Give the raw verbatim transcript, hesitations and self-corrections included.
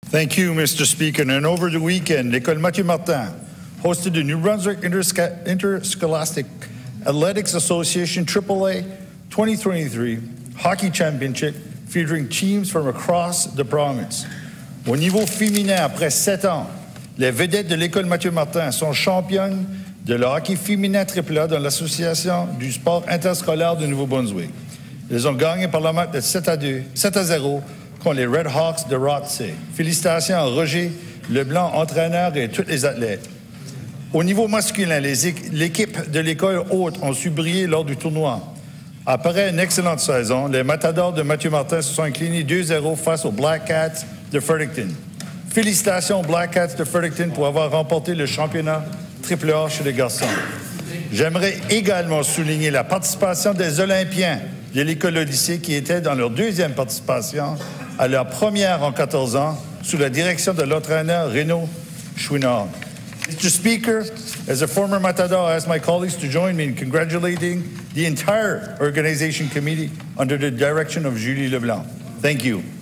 Thank you, Mister Speaker. And over the weekend, l'École Mathieu Martin hosted the New Brunswick Intersc Interscholastic Athletics Association triple A twenty twenty-three Hockey Championship featuring teams from across the province. Au niveau féminin, après sept ans, les vedettes de l'École Mathieu Martin sont championnes de le hockey féminin triple A dans l'Association du sport interscolaire du Nouveau-Brunswick. Ils ont gagné par la marque de sept à zéro contre les Red Hawks de Rothsay. Félicitations à Roger Leblanc, entraîneur, et tous les athlètes. Au niveau masculin, l'équipe de l'école haute ont su briller lors du tournoi. Après une excellente saison, les Matadors de Mathieu Martin se sont inclinés deux zéro face aux Black Cats de Fredericton. Félicitations aux Black Cats de Fredericton pour avoir remporté le championnat triple A chez les garçons. J'aimerais également souligner la participation des Olympiens de l'école Odyssée qui étaient dans leur deuxième participation à leur première en quatorze ans sous la direction de l'entraîneur Renaud Chouinard. Mister Speaker, as a former Matador, I ask my colleagues to join me in congratulating the entire organization committee under the direction of Julie Leblanc. Thank you.